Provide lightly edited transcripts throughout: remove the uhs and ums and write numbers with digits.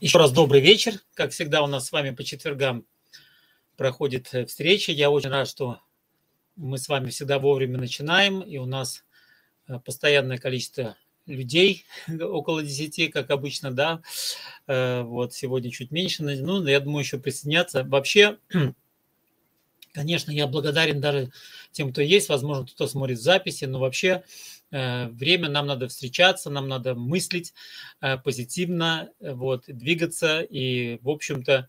Еще раз добрый вечер. Как всегда, у нас с вами по четвергам проходит встреча. Я очень рад, что мы с вами всегда вовремя начинаем, и у нас постоянное количество людей, около 10, как обычно, да. Вот сегодня чуть меньше, ну, я думаю, еще присоединяться. Вообще, конечно, я благодарен даже тем, кто есть, возможно, кто смотрит записи, но вообще время нам надо встречаться, нам надо мыслить позитивно, вот, двигаться и, в общем-то,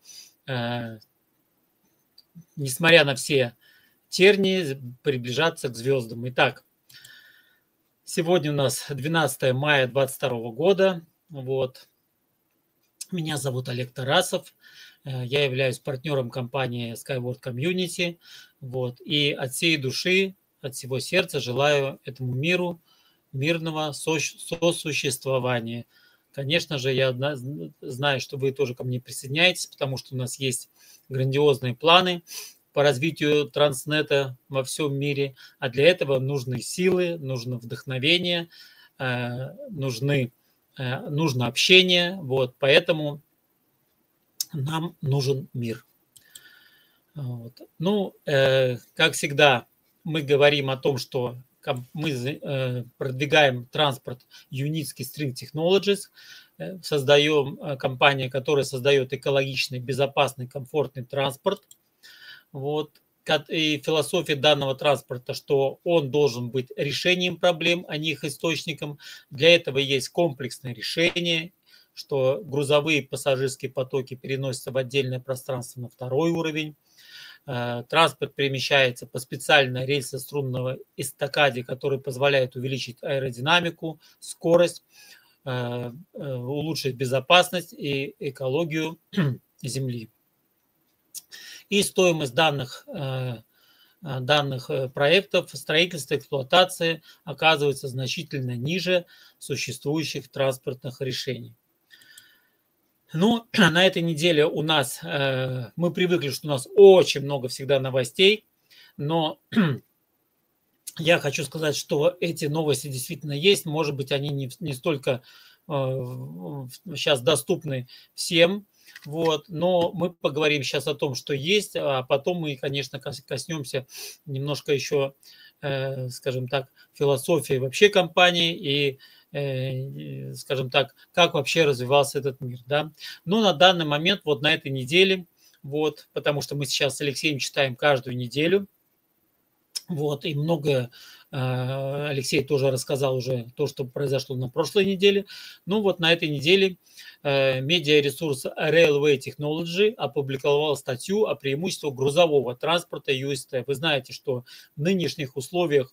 несмотря на все тернии, приближаться к звездам. Итак, сегодня у нас 12 мая 2022 года. Вот. Меня зовут Олег Тарасов. Я являюсь партнером компании Skyward Community. Вот. И от всей души, от всего сердца желаю этому миру мирного сосуществования. Конечно же, я знаю, что вы тоже ко мне присоединяетесь, потому что у нас есть грандиозные планы по развитию транснета во всем мире, а для этого нужны силы, нужно вдохновение, нужно общение, вот, поэтому нам нужен мир. Вот. Ну, как всегда, мы говорим о том, что мы продвигаем транспорт Unitsky String Technologies, создаем компания, которая создает экологичный, безопасный, комфортный транспорт. Вот. И философия данного транспорта, что он должен быть решением проблем, а не их источником. Для этого есть комплексное решение, что грузовые пассажирские потоки переносятся в отдельное пространство на второй уровень. Транспорт перемещается по специальной рельсо-струнной эстакаде, которая позволяет увеличить аэродинамику, скорость, улучшить безопасность и экологию Земли. И стоимость данных проектов строительства, эксплуатации оказывается значительно ниже существующих транспортных решений. Ну, на этой неделе у нас, мы привыкли, что у нас очень много всегда новостей, но я хочу сказать, что эти новости действительно есть. Может быть, они не столько сейчас доступны всем, вот, но мы поговорим сейчас о том, что есть, а потом мы, конечно, коснемся немножко еще, скажем так, философии вообще компании и, скажем так, как вообще развивался этот мир, да. Но на данный момент, вот на этой неделе, вот, потому что мы сейчас с Алексеем читаем каждую неделю, вот, и многое Алексей тоже рассказал уже то, что произошло на прошлой неделе. Ну вот на этой неделе медиаресурс Railway Technology опубликовал статью о преимуществах грузового транспорта UST. Вы знаете, что в нынешних условиях,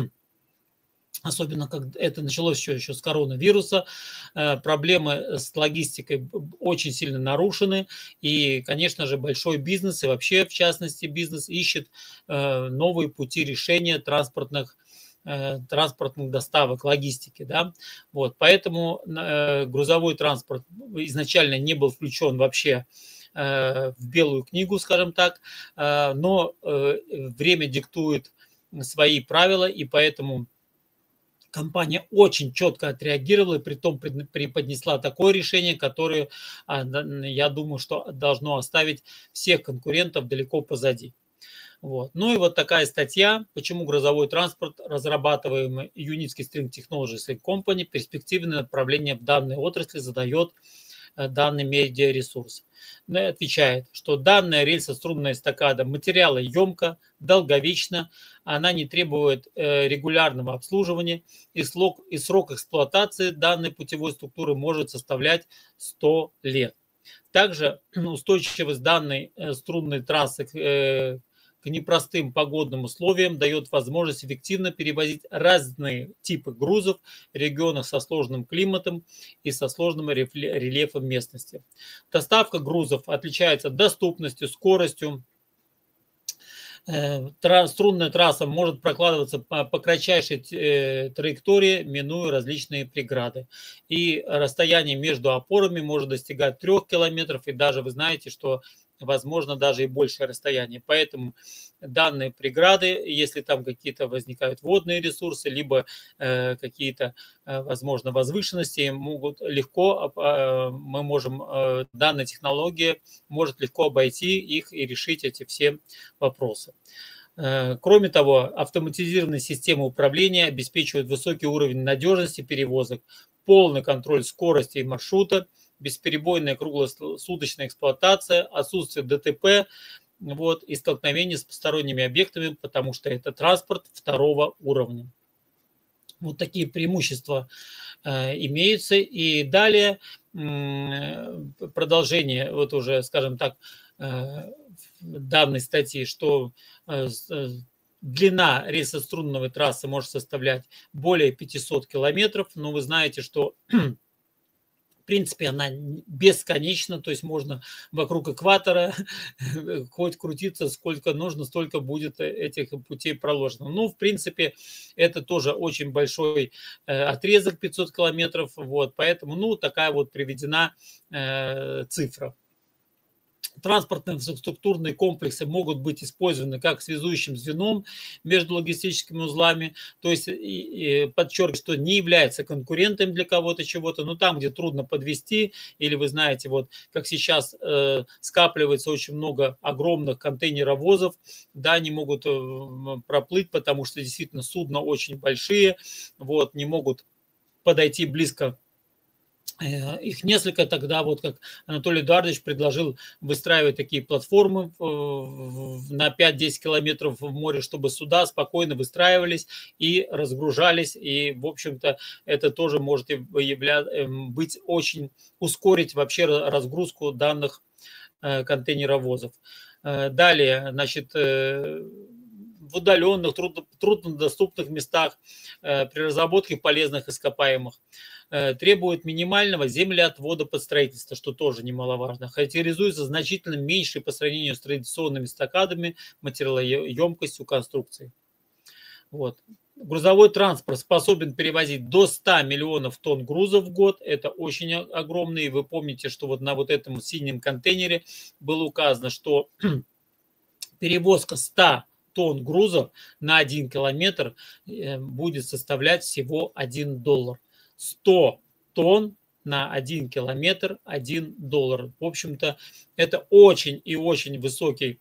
особенно как это началось еще с коронавируса, проблемы с логистикой очень сильно нарушены. И, конечно же, большой бизнес и вообще, в частности, бизнес ищет новые пути решения транспортных доставок, логистики. Да? Вот, поэтому грузовой транспорт изначально не был включен вообще в белую книгу, скажем так, но время диктует свои правила, и поэтому компания очень четко отреагировала и притом преподнесла такое решение, которое, я думаю, что должно оставить всех конкурентов далеко позади. Вот. Ну и вот такая статья, почему грузовой транспорт, разрабатываемый Unitsky String Technologies Company, перспективное направление в данной отрасли задает данный медиаресурс. Отвечает, что данная рельсо-струнная эстакада материалоемка, долговечна, она не требует регулярного обслуживания, и срок эксплуатации данной путевой структуры может составлять 100 лет. Также устойчивость данной струнной трассы к непростым погодным условиям дает возможность эффективно перевозить разные типы грузов в регионах со сложным климатом и со сложным рельефом местности. Доставка грузов отличается доступностью, скоростью. Струнная трасса может прокладываться по кратчайшей траектории, минуя различные преграды. И расстояние между опорами может достигать 3 километров. И даже вы знаете, что возможно, даже и большее расстояние. Поэтому данные преграды, если там какие-то возникают водные ресурсы, либо какие-то, возможно, возвышенности, могут легко, мы можем, данная технология может легко обойти их и решить эти все вопросы. Кроме того, автоматизированные системы управления обеспечивают высокий уровень надежности перевозок, полный контроль скорости и маршрута, бесперебойная круглосуточная эксплуатация, отсутствие ДТП, вот, и столкновения с посторонними объектами, потому что это транспорт второго уровня. Вот такие преимущества имеются. И далее продолжение, вот уже, скажем так, данной статьи, что длина рельсострунной трассы может составлять более 500 километров, но вы знаете, что в принципе она бесконечна, то есть можно вокруг экватора хоть крутиться сколько нужно, столько будет этих путей проложено. Ну, в принципе, это тоже очень большой отрезок, 500 километров, вот, поэтому, ну, такая вот приведена цифра. Транспортные инфраструктурные комплексы могут быть использованы как связующим звеном между логистическими узлами, то есть подчеркиваю, что не является конкурентом для кого-то чего-то, но там, где трудно подвести, или вы знаете, вот как сейчас скапливается очень много огромных контейнеровозов, да, они могут проплыть, потому что действительно судна очень большие, вот, не могут подойти близко. Их несколько, тогда вот как Анатолий Эдуардович предложил выстраивать такие платформы на 5-10 километров в море, чтобы суда спокойно выстраивались и разгружались. И, в общем-то, это тоже может быть очень, ускорить вообще разгрузку данных контейнеровозов. Далее, значит, в удаленных, труднодоступных местах при разработке полезных ископаемых требует минимального землеотвода под строительство, что тоже немаловажно. Характеризуется значительно меньшей по сравнению с традиционными эстакадами материалоемкостью конструкции. Вот. Грузовой транспорт способен перевозить до 100 миллионов тонн грузов в год. Это очень огромно. И вы помните, что вот на вот этом синем контейнере было указано, что перевозка 100 тонн грузов на 1 километр будет составлять всего $1. 100 тонн на 1 километр $1. В общем-то, это очень и очень высокий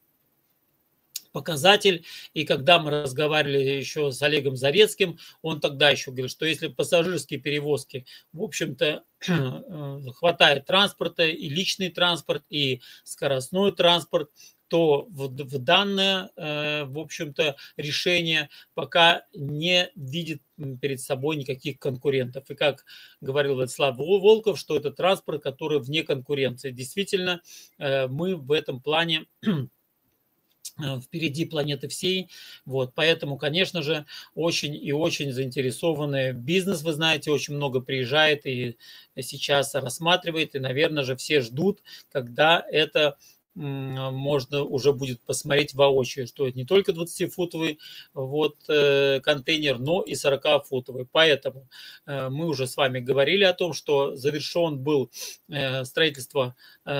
показатель. И когда мы разговаривали еще с Олегом Зарецким, он тогда еще говорил, что если пассажирские перевозки, в общем-то, хватает транспорта, и личный транспорт, и скоростной транспорт, то в данное, в общем-то, решение пока не видит перед собой никаких конкурентов. И как говорил Владислав Волков, что это транспорт, который вне конкуренции. Действительно, мы в этом плане впереди планеты всей. Вот, поэтому, конечно же, очень и очень заинтересованный бизнес, вы знаете, очень много приезжает и сейчас рассматривает, и, наверное же, все ждут, когда это можно уже будет посмотреть воочию, что это не только 20-футовый вот, контейнер, но и 40-футовый. Поэтому мы уже с вами говорили о том, что завершен был строительство,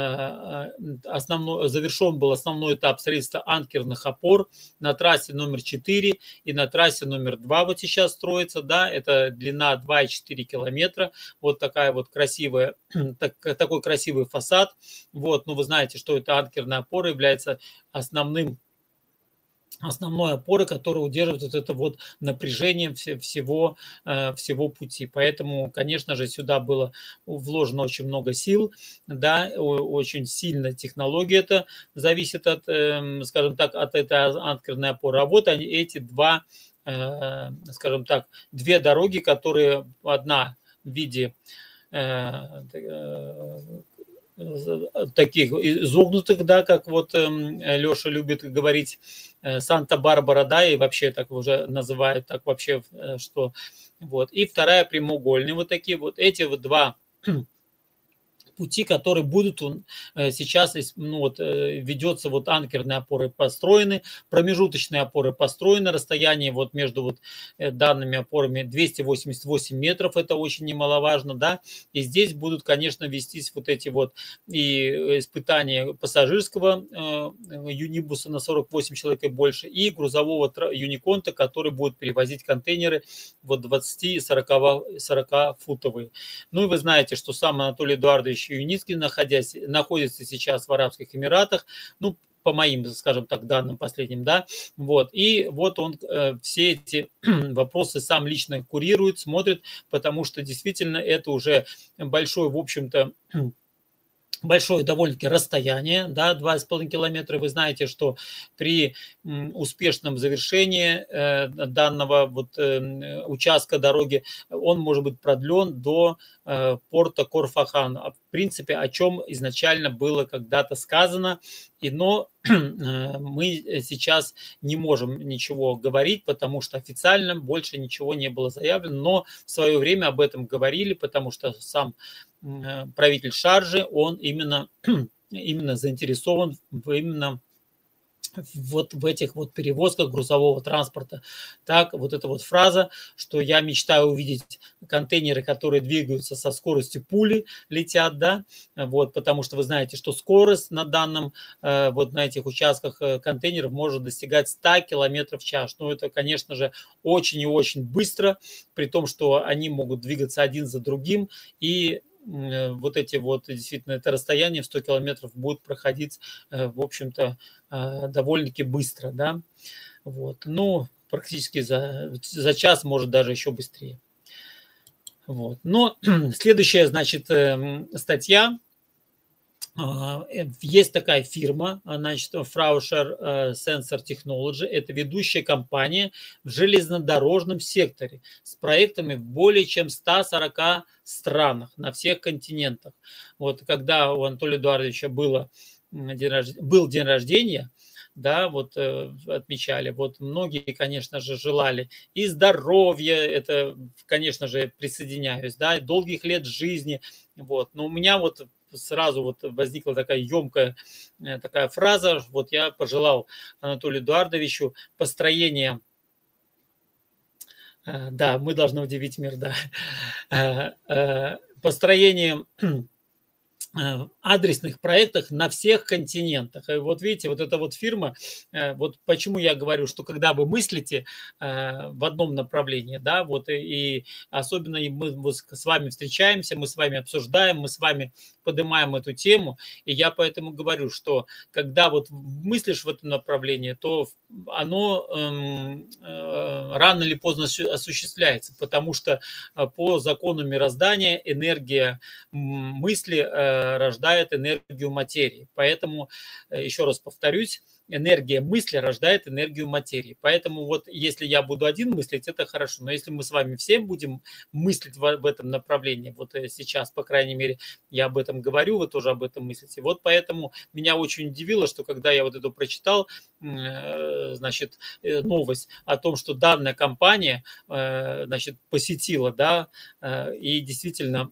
завершен был основной этап строительства анкерных опор на трассе номер 4 и на трассе номер 2 вот сейчас строится, да, это длина 2,4 километра, вот такая вот красивая, такой красивый фасад, вот, ну вы знаете, что это анкерная опора является основной опорой, которая удерживает вот это вот напряжение всего пути. Поэтому, конечно же, сюда было вложено очень много сил, да, очень сильно технология это зависит от, скажем так, от этой анкерной опоры. А вот они, эти скажем так, две дороги, которые одна в виде таких изогнутых, да, как вот Леша любит говорить, Санта-Барбара, да, и вообще так уже называют, так вообще, что вот. И вторая прямоугольная, вот такие вот, эти вот два пути, которые будут сейчас, ну вот, ведется вот анкерные опоры построены, промежуточные опоры построены, расстояние вот между вот данными опорами 288 метров, это очень немаловажно, да, и здесь будут, конечно, вестись вот эти вот и испытания пассажирского юнибуса на 48 человек и больше, и грузового юниконта, который будет перевозить контейнеры вот 20-40 футовые. Ну и вы знаете, что сам Анатолий Эдуардович Юницкий, находится сейчас в Арабских Эмиратах, ну, по моим, скажем так, данным последним, да, вот, и вот он все эти вопросы сам лично курирует, смотрит, потому что действительно это уже большой, в общем-то, большое довольно-таки расстояние, да, 2,5 километра. Вы знаете, что при успешном завершении данного вот участка дороги он может быть продлен до порта Корфахан. В принципе, о чем изначально было когда-то сказано, но мы сейчас не можем ничего говорить, потому что официально больше ничего не было заявлено, но в свое время об этом говорили, потому что сам правитель Шарджи, он именно заинтересован именно вот в этих вот перевозках грузового транспорта. Так, вот эта вот фраза, что я мечтаю увидеть контейнеры, которые двигаются со скоростью пули, летят, да, вот, потому что вы знаете, что скорость на данном, вот на этих участках контейнеров может достигать 100 км в час. Ну, это, конечно же, очень и очень быстро, при том, что они могут двигаться один за другим, и вот эти вот, действительно, это расстояние в 100 километров будет проходить, в общем-то, довольно-таки быстро, да, вот, ну, практически за час, может, даже еще быстрее. Вот. Но следующая, значит, статья. Есть такая фирма, значит, Frauscher Sensor Technology, это ведущая компания в железнодорожном секторе с проектами в более чем 140 странах на всех континентах. Вот когда у Анатолия Эдуардовича был день рождения, да, вот отмечали, вот многие, конечно же, желали и здоровья, это, конечно же, присоединяюсь, да, и долгих лет жизни, вот, но у меня вот сразу вот возникла такая емкая такая фраза, вот я пожелал Анатолию Эдуардовичу построения, да, мы должны удивить мир, да, построение адресных проектах на всех континентах. И вот видите, вот эта вот фирма, вот почему я говорю, что когда вы мыслите в одном направлении, да, вот и особенно мы с вами встречаемся, мы с вами обсуждаем, мы с вами поднимаем эту тему, и я поэтому говорю, что когда вот мыслишь в этом направлении, то оно рано или поздно осуществляется, потому что по закону мироздания энергия мысли рождает энергию материи. Поэтому, еще раз повторюсь, энергия мысли рождает энергию материи. Поэтому вот если я буду один мыслить, это хорошо. Но если мы с вами все будем мыслить в этом направлении, вот сейчас, по крайней мере, я об этом говорю, вы тоже об этом мыслите. Вот поэтому меня очень удивило, что когда я вот эту прочитал, значит, новость о том, что данная компания, значит, посетила, да, и действительно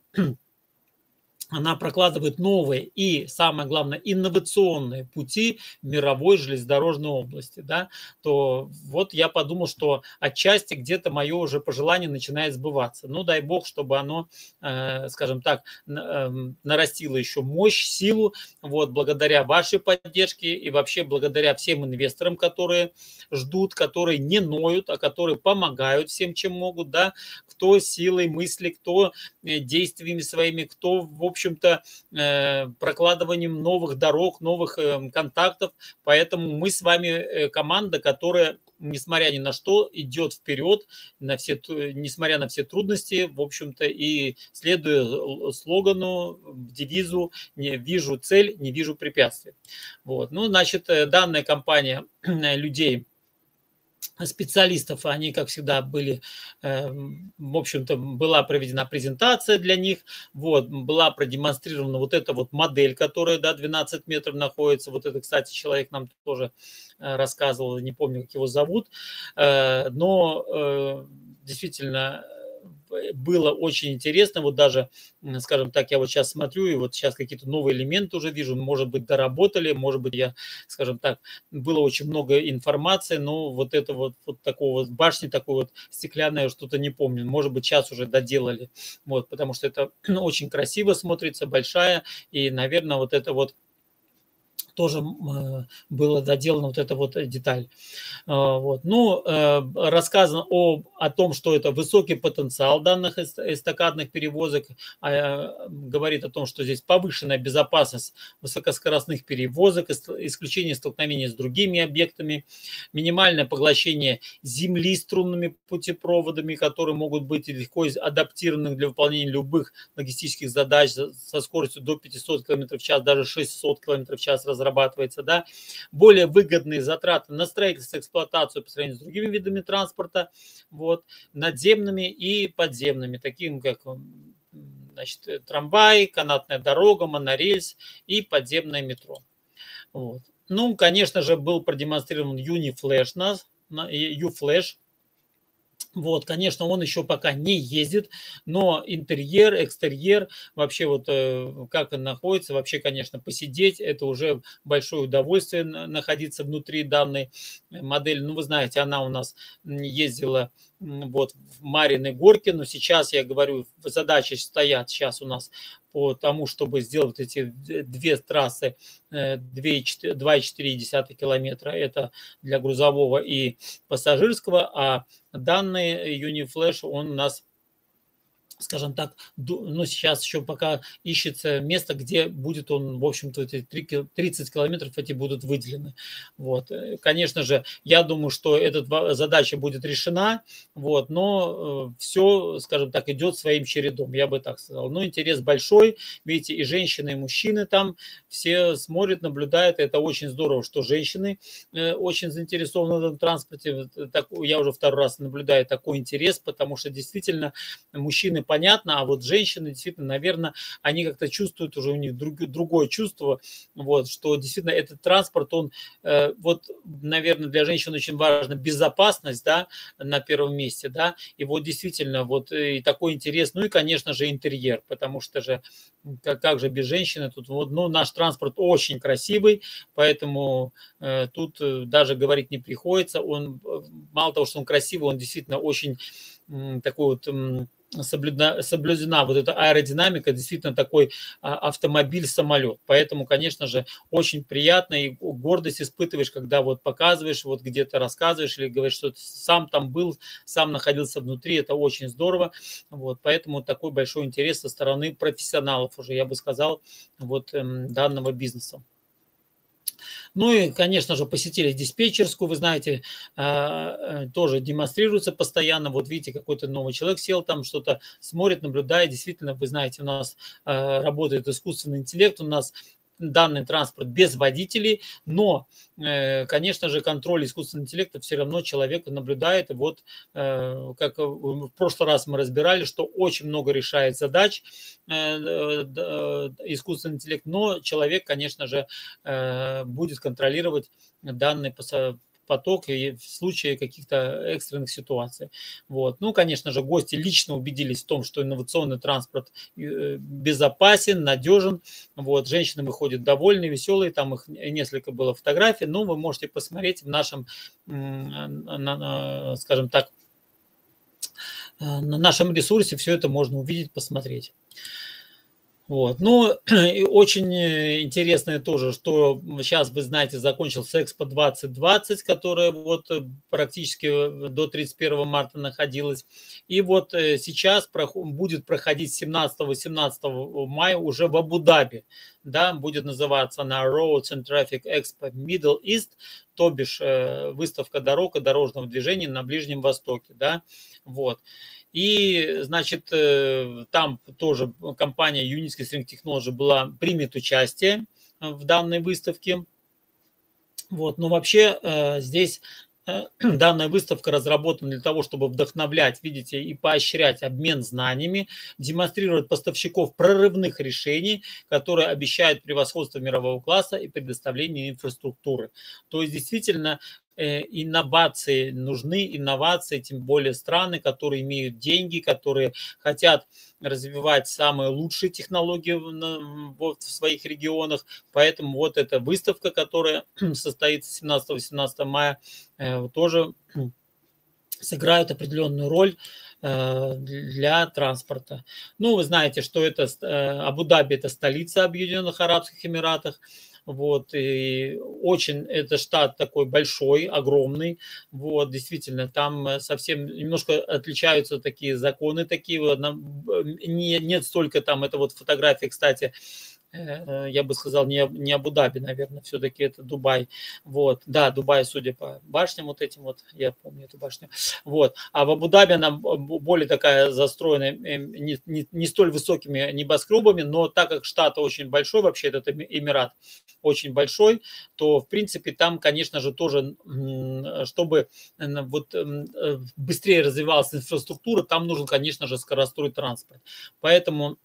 она прокладывает новые и, самое главное, инновационные пути в мировой железнодорожной области, да, то вот я подумал, что отчасти где-то мое уже пожелание начинает сбываться. Ну, дай бог, чтобы оно, скажем так, нарастило еще мощь, силу, вот, благодаря вашей поддержке и вообще благодаря всем инвесторам, которые ждут, которые не ноют, а которые помогают всем, чем могут, да, кто силой мысли, кто действиями своими, кто, в общем-то, прокладыванием новых дорог, новых контактов. Поэтому мы с вами команда, которая, несмотря ни на что, идет вперед, несмотря на все трудности, в общем-то, и следуя слогану, девизу «Не вижу цель, не вижу препятствий». Вот. Ну, значит, данная компания людей, специалистов, они, как всегда, были, в общем-то, была проведена презентация для них, вот, была продемонстрирована вот эта вот модель, которая, да, 12 метров находится, вот это, кстати, человек нам тоже рассказывал, не помню, как его зовут, но действительно было очень интересно. Вот даже, скажем так, я вот сейчас смотрю, и вот сейчас какие-то новые элементы уже вижу, может быть, доработали, может быть, я, скажем так, было очень много информации, но вот это вот такого вот башни, такой вот стеклянной, что-то не помню. Может быть, сейчас уже доделали. Вот, потому что это очень красиво смотрится, большая, и, наверное, вот это вот тоже было доделано, вот эта вот деталь. Вот. Ну, рассказано о том, что это высокий потенциал данных эстакадных перевозок, говорит о том, что здесь повышенная безопасность высокоскоростных перевозок, исключение столкновений с другими объектами, минимальное поглощение земли струнными путепроводами, которые могут быть легко адаптированы для выполнения любых логистических задач со скоростью до 500 км в час, даже 600 км в час разрабатывается, да, более выгодные затраты на строительство, эксплуатацию по сравнению с другими видами транспорта, вот, надземными и подземными, таким как, значит, трамвай, канатная дорога, монорельс и подземное метро. Вот. Ну, конечно же, был продемонстрирован UniFlash, UFlash. Вот, конечно, он еще пока не ездит, но интерьер, экстерьер, вообще вот как он находится, вообще, конечно, посидеть, это уже большое удовольствие находиться внутри данной модели. Ну, вы знаете, она у нас ездила вот в Мариной Горке, но сейчас, я говорю, задачи стоят сейчас у нас по тому, чтобы сделать эти две трассы 2,4 километра, это для грузового и пассажирского, а данный UniFlash, он у нас, скажем так, ну, сейчас еще пока ищется место, где будет он, в общем-то, эти 30 километров эти будут выделены. Вот. Конечно же, я думаю, что эта задача будет решена, вот, но все, скажем так, идет своим чередом, я бы так сказал. Но интерес большой, видите, и женщины, и мужчины там все смотрят, наблюдают, это очень здорово, что женщины очень заинтересованы в этом транспорте. Я уже второй раз наблюдаю такой интерес, потому что действительно мужчины понятно, а вот женщины действительно, наверное, они как-то чувствуют уже, у них другое чувство, вот, что действительно этот транспорт, он, вот, наверное, для женщин очень важна безопасность, да, на первом месте, да, и вот действительно вот и такой интерес, ну и, конечно же, интерьер, потому что же, как же без женщины, тут вот, ну, наш транспорт очень красивый, поэтому тут даже говорить не приходится, он, мало того, что он красивый, он действительно очень такой вот соблюдена вот эта аэродинамика, действительно такой автомобиль-самолет. Поэтому, конечно же, очень приятно и гордость испытываешь, когда вот показываешь, вот где-то рассказываешь или говоришь, что ты сам там был, сам находился внутри, это очень здорово. Вот, поэтому такой большой интерес со стороны профессионалов уже, я бы сказал, вот данного бизнеса. Ну и, конечно же, посетили диспетчерскую, вы знаете, тоже демонстрируется постоянно. Вот видите, какой-то новый человек сел там, что-то смотрит, наблюдает. Действительно, вы знаете, у нас работает искусственный интеллект, у нас данный транспорт без водителей, но, конечно же, контроль искусственного интеллекта все равно человек наблюдает. И вот, как в прошлый раз мы разбирали, что очень много решает задач искусственный интеллект, но человек, конечно же, будет контролировать данный поток и в случае каких-то экстренных ситуаций. Вот. Ну, конечно же, гости лично убедились в том, что инновационный транспорт безопасен, надежен. Вот. Женщины выходят довольные, веселые, там их несколько было фотографий, но вы можете посмотреть в нашем, скажем так, на нашем ресурсе все это можно увидеть, посмотреть. Вот. Ну, и очень интересное тоже, что сейчас, вы знаете, закончился Экспо 2020, которая вот практически до 31 марта находилась. И вот сейчас будет проходить 17-18 мая уже в Абу-Даби. Да, будет называться она Roads and Traffic Expo Middle East, то бишь выставка дорог и дорожного движения на Ближнем Востоке. Да, вот. И, значит, там тоже компания Unitsky String Technology примет участие в данной выставке. Вот. Но вообще здесь данная выставка разработана для того, чтобы вдохновлять, видите, и поощрять обмен знаниями, демонстрировать поставщиков прорывных решений, которые обещают превосходство мирового класса и предоставление инфраструктуры. То есть, действительно, инновации, нужны инновации, тем более страны, которые имеют деньги, которые хотят развивать самые лучшие технологии вот в своих регионах. Поэтому вот эта выставка, которая состоится 17-18 мая, тоже сыграют определенную роль для транспорта. Ну, вы знаете, что это Абу-Даби – это столица Объединенных Арабских Эмиратов. Вот, и очень это штат такой большой, огромный. Вот, действительно, там совсем немножко отличаются такие законы, такие. Нет столько там, это вот фотографии, кстати, я бы сказал, не Абу-Даби, наверное, все-таки это Дубай. Вот, да, Дубай, судя по башням вот этим вот, я помню эту башню. Вот, а в Абу-Даби она более такая застроенная, не столь высокими небоскребами, но так как штат очень большой, вообще этот Эмират очень большой, то, в принципе, там, конечно же, тоже, чтобы вот быстрее развивалась инфраструктура, там нужен, конечно же, скоростной транспорт. Поэтому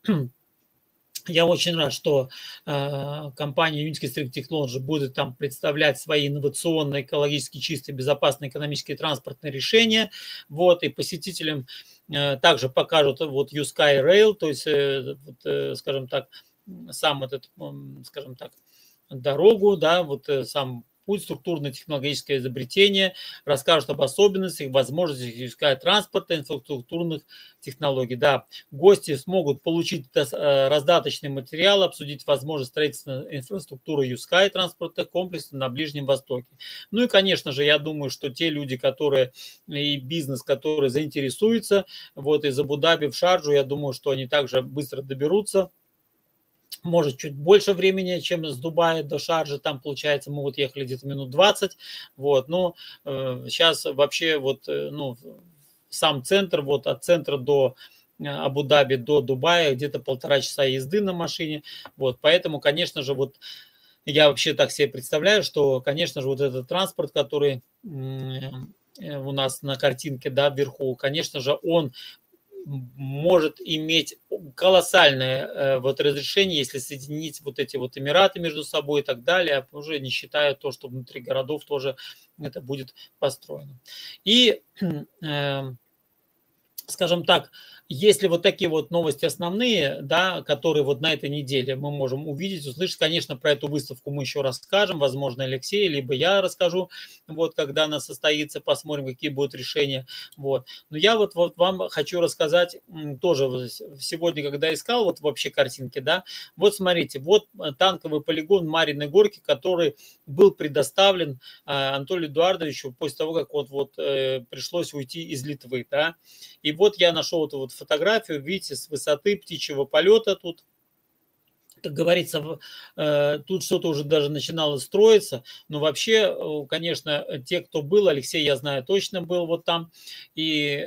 я очень рад, что компания Unity Street Technology будет там представлять свои инновационные, экологически чистые, безопасные экономические транспортные решения. Вот, и посетителям также покажут вот U-Sky Rail, то есть, скажем так, сам этот, скажем так, дорогу, да, вот сам путь, структурно-технологическое изобретение, расскажут об особенностях, возможностях языка транспорта, инфраструктурных технологий. Да, гости смогут получить раздаточный материал, обсудить возможность строительства инфраструктуры ЮСКА и транспортных комплексов на Ближнем Востоке. Ну и, конечно же, я думаю, что те люди, которые и бизнес, которые заинтересуются вот из Абу-Даби в Шарджу, я думаю, что они также быстро доберутся. Может, чуть больше времени, чем с Дубая до Шарджи, там, получается, мы вот ехали где-то минут 20, вот, но сейчас вообще вот, ну, сам центр, вот от центра до Абу-Даби до Дубая где-то 1,5 часа езды на машине, вот, поэтому, конечно же, вот я вообще так себе представляю, что, конечно же, вот этот транспорт, который у нас на картинке, да, вверху, конечно же, он может иметь колоссальное вот разрешение, если соединить вот эти вот Эмираты между собой и так далее, уже не считая то, что внутри городов тоже это будет построено. И, скажем так, если вот такие вот новости основные, да, которые вот на этой неделе мы можем увидеть, услышать, конечно, про эту выставку мы еще расскажем, возможно, Алексей, либо я расскажу, вот, когда она состоится, посмотрим, какие будут решения, вот. Но я вот вам хочу рассказать тоже сегодня, когда искал вот вообще картинки, да, вот смотрите, вот танковый полигон Марьиной Горки, который был предоставлен Анатолию Эдуардовичу после того, как вот пришлось уйти из Литвы, да, и вот я нашел эту вот фотографию, видите, с высоты птичьего полета тут, как говорится, тут что-то уже даже начинало строиться, но вообще, конечно, те, кто был, Алексей, я знаю, точно был вот там, и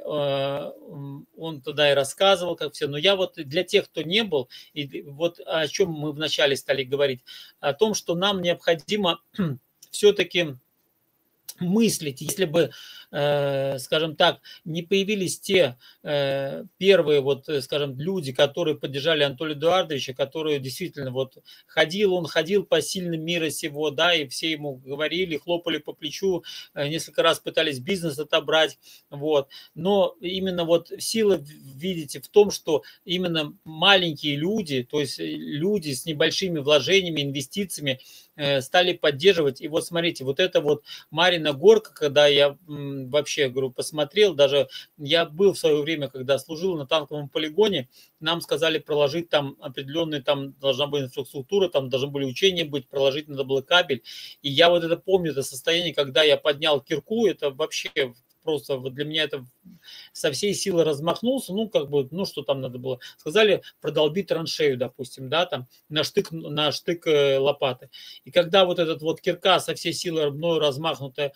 он тогда и рассказывал, как все, но я вот для тех, кто не был, и вот о чем мы вначале стали говорить, о том, что нам необходимо все-таки мыслить, если бы, скажем так, не появились те первые, вот, скажем, люди, которые поддержали Анатолия Эдуардовича, которые действительно вот он ходил по сильным мира сего, да, и все ему говорили, хлопали по плечу, несколько раз пытались бизнес отобрать, вот, но именно вот сила, видите, в том, что именно маленькие люди, то есть люди с небольшими вложениями, инвестициями стали поддерживать, и вот смотрите, вот это вот Марьина Горка, когда я вообще, говорю, посмотрел, даже я был в свое время, когда служил на танковом полигоне, нам сказали проложить там определенные, там должна быть инфраструктура, там должны были учения быть, проложить надо было кабель. И я вот это помню, это состояние, когда я поднял кирку, это вообще просто вот для меня это со всей силы размахнулся, ну, как бы, ну, что там надо было. Сказали, продолби траншею, допустим, да, там, на штык лопаты. И когда вот этот вот кирка со всей силы мною размахнутая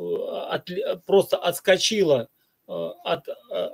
просто отскочила от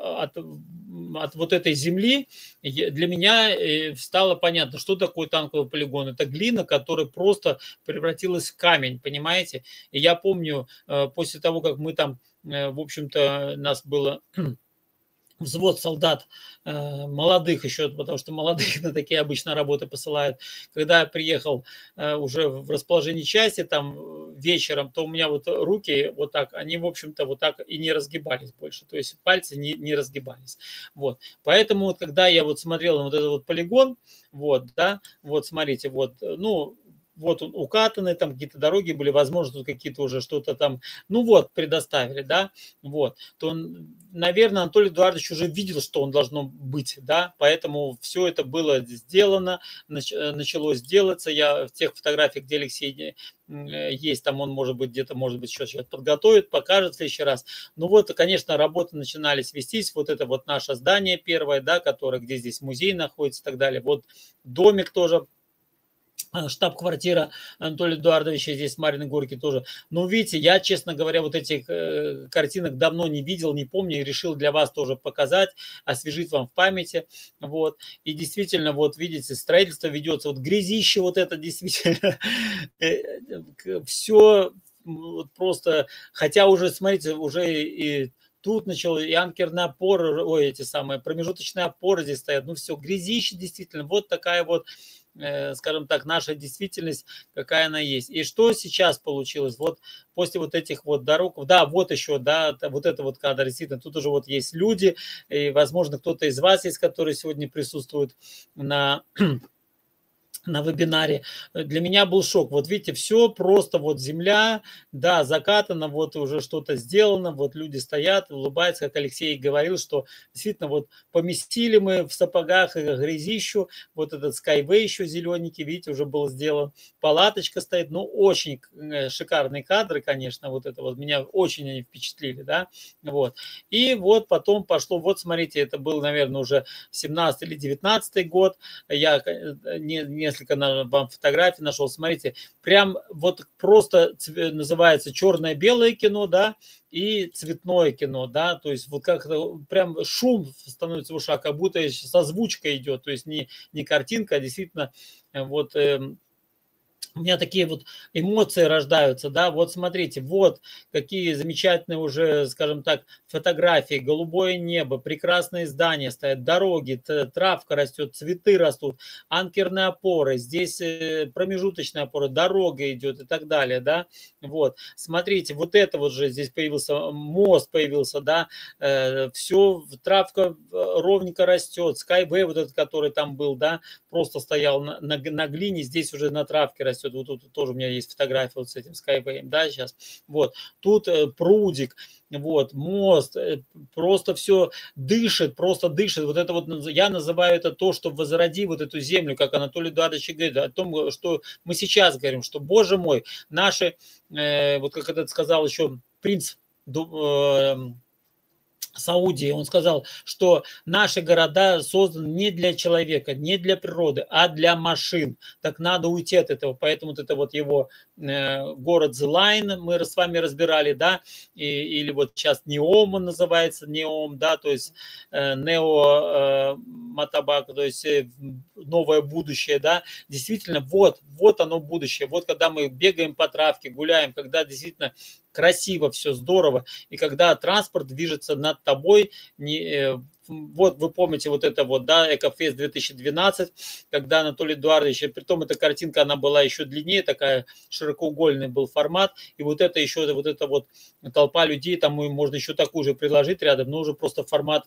вот этой земли, для меня стало понятно, что такое танковый полигон. Это глина, которая просто превратилась в камень, понимаете? И я помню, после того, как мы там, в общем-то, нас было взвод солдат молодых еще, потому что молодых на такие обычно работы посылают. Когда я приехал уже в расположении части, там вечером, то у меня вот руки вот так, они, в общем-то, вот так и не разгибались больше. То есть пальцы не разгибались. Вот. Поэтому вот, когда я вот смотрел на вот этот вот полигон, вот, да, вот смотрите, вот, ну, вот он укатанный, там какие-то дороги были, возможно, тут какие-то уже что-то там, ну вот, предоставили, да, вот, то, наверное, Анатолий Эдуардович уже видел, что он должно быть, да, поэтому все это было сделано, началось делаться. Я в тех фотографиях, где Алексей есть, там он, может быть, где-то, может быть, еще что-то подготовит, покажет в следующий раз. Ну вот, конечно, работы начинались вестись, вот это вот наше здание первое, да, которое, где здесь музей находится и так далее, вот домик тоже, штаб-квартира Анатолия Эдуардовича здесь в Марьиной Горке тоже. Но видите, я, честно говоря, вот этих картинок давно не видел, не помню, и решил для вас тоже показать, освежить вам в памяти. Вот. И действительно, вот видите, строительство ведется, вот грязище вот это действительно, все просто, хотя уже, смотрите, уже и тут начал и анкерные опоры, ой, эти самые промежуточные опоры здесь стоят, ну все, грязище действительно, вот такая вот, скажем так, наша действительность, какая она есть. И что сейчас получилось? Вот после вот этих вот дорог, да, вот еще, да, вот это вот кадр, действительно, тут уже вот есть люди, и, возможно, кто-то из вас есть, которые сегодня присутствуют на вебинаре. Для меня был шок. Вот видите, все просто вот земля, да, закатано, вот уже что-то сделано, вот люди стоят, улыбаются, как Алексей говорил, что действительно вот поместили мы в сапогах и грязищу, вот этот Skyway еще зелененький, видите, уже был сделан, палаточка стоит, ну, очень шикарные кадры, конечно, вот это вот, меня очень они впечатлили, да, вот. И вот потом пошло, вот смотрите, это был, наверное, уже 17 или 19 год, я несколько вам фотографий нашел, смотрите, прям вот просто называется черное-белое кино, да, и цветное кино, да, то есть вот как-то прям шум становится в ушах, как будто созвучка идет, то есть не картинка, а действительно вот у меня такие вот эмоции рождаются, да, вот смотрите, вот какие замечательные уже, скажем так, фотографии, голубое небо, прекрасные здания стоят, дороги, травка растет, цветы растут, анкерные опоры, здесь промежуточная опора, дорога идет и так далее, да, вот, смотрите, вот это вот же здесь появился, мост появился, да, все, травка ровненько растет, Skyway вот этот, который там был, да, просто стоял на глине, здесь уже на травке растет. Вот тут тоже у меня есть фотография вот с этим Skyway, да, сейчас. Вот, тут прудик, вот, мост, просто все дышит, просто дышит. Вот это вот, я называю это то, что возроди вот эту землю, как Анатолий Эдуардович говорит, о том, что мы сейчас говорим, что, боже мой, наши, вот как это сказал еще принц Саудии, он сказал, что наши города созданы не для человека, не для природы, а для машин. Так надо уйти от этого. Поэтому вот это вот его город The мы с вами разбирали, да, или вот сейчас Неом он называется, Неом, да, то есть Нео Матабак, то есть новое будущее, да, действительно, вот оно будущее. Вот когда мы бегаем по травке, гуляем, когда действительно красиво, все здорово, и когда транспорт движется над тобой, вот вы помните вот это вот, да, Экофест 2012, когда Анатолий Эдуардович, притом эта картинка, она была еще длиннее, такая широкоугольный был формат, и вот это еще, вот эта вот толпа людей, там можно еще такую же приложить рядом, но уже просто формат,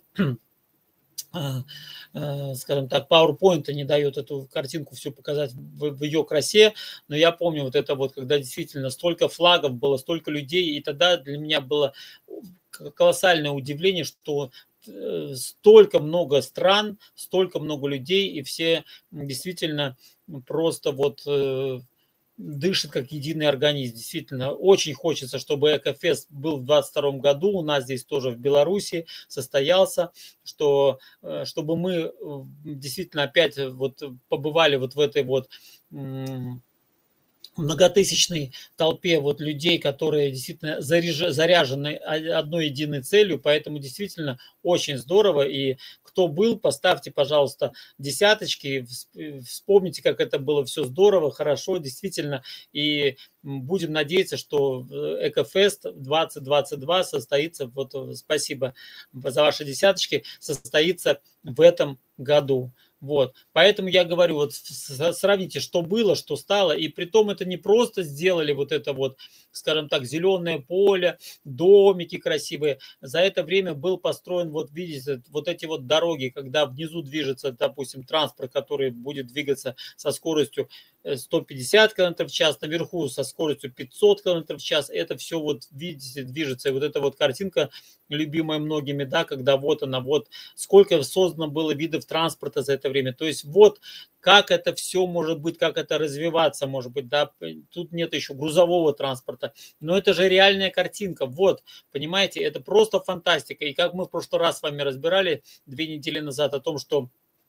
скажем так, PowerPoint не дает эту картинку все показать в ее красе, но я помню вот это вот, когда действительно столько флагов было, столько людей, и тогда для меня было колоссальное удивление, что столько много стран, столько много людей, и все действительно просто вот дышит как единый организм. Действительно, очень хочется, чтобы Экофест был в 2022 году, у нас здесь тоже в Беларуси состоялся, чтобы мы действительно опять вот побывали вот в этой вот многотысячной толпе вот людей, которые действительно заряжены одной единой целью, поэтому действительно очень здорово. И кто был, поставьте, пожалуйста, десяточки, вспомните, как это было все здорово, хорошо, действительно. И будем надеяться, что Экофест 2022 состоится, вот спасибо за ваши десяточки, состоится в этом году. Вот. Поэтому я говорю, вот сравните, что было, что стало. И при том это не просто сделали вот это вот, скажем так, зеленое поле, домики красивые. За это время был построен, вот видите, вот эти вот дороги, когда внизу движется, допустим, транспорт, который будет двигаться со скоростью 150 км в час, наверху со скоростью 500 км в час. Это все вот, видите, движется. И вот эта вот картинка, любимая многими, да, когда вот она, вот сколько создано было видов транспорта за это время. То есть вот как это все может быть, как это развиваться может быть, да, тут нет еще грузового транспорта, но это же реальная картинка, вот, понимаете, это просто фантастика. И как мы в прошлый раз с вами разбирали 2 недели назад о том, что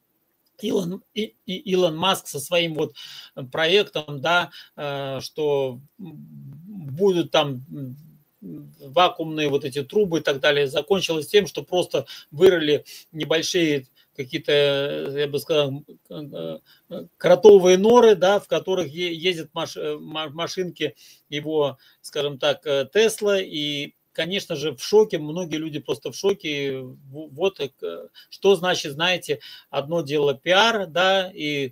Илон Маск со своим вот проектом, да, что будут там вакуумные вот эти трубы и так далее, закончилось тем, что просто вырыли небольшие какие-то, я бы сказал, кротовые норы, да, в которых ездят машинки его, скажем так, Тесла. И, конечно же, в шоке, многие люди просто в шоке. Вот что значит, знаете, одно дело пиар, да, и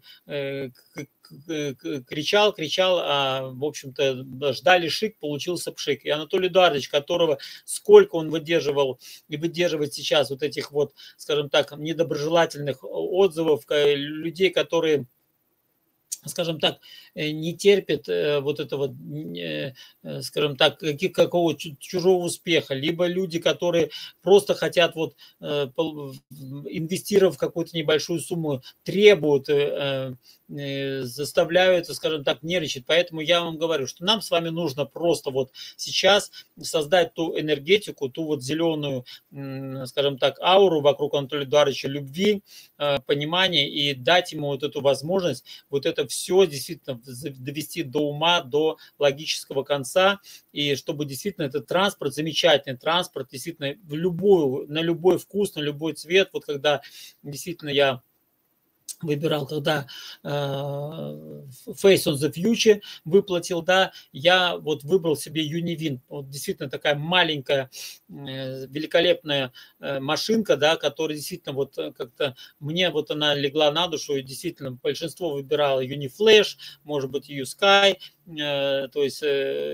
кричал, а, в общем-то, ждали шик, получился пшик. И Анатолий Эдуардович, которого сколько он выдерживал и выдерживает сейчас вот этих вот, скажем так, недоброжелательных отзывов, людей, которые, скажем так, не терпит вот этого, скажем так, какого чужого успеха, либо люди, которые просто хотят вот инвестировав какую-то небольшую сумму, требуют, заставляют, скажем так, нервничать. Поэтому я вам говорю, что нам с вами нужно просто вот сейчас создать ту энергетику, ту вот зеленую, скажем так, ауру вокруг Анатолия Эдуардовича, любви, понимания, и дать ему вот эту возможность вот это все действительно довести до ума, до логического конца, и чтобы действительно этот транспорт, замечательный транспорт, действительно на любой вкус, на любой цвет, вот когда действительно я выбирал, когда Face on the Future выплатил, да, я вот выбрал себе Univin. Вот действительно такая маленькая, великолепная машинка, да, которая действительно вот как-то мне вот она легла на душу, и действительно большинство выбирало Uniflash, может быть, U-Sky, то есть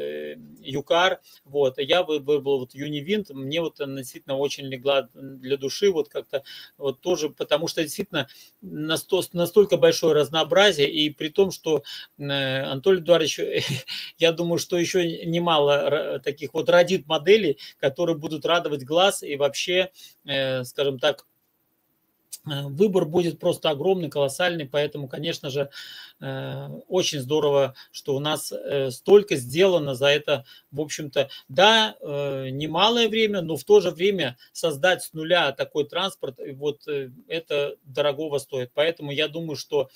Юкар, вот, а я выбрал вот Univin, мне вот она действительно очень легла для души, вот как-то вот тоже, потому что действительно настолько большое разнообразие, и при том, что Анатолий Эдуардович, я думаю, что еще немало таких вот родит моделей, которые будут радовать глаз, и вообще, скажем так, выбор будет просто огромный, колоссальный, поэтому, конечно же, очень здорово, что у нас столько сделано за это, в общем-то, да, немалое время, но в то же время создать с нуля такой транспорт, вот это дорогого стоит. Поэтому я думаю, что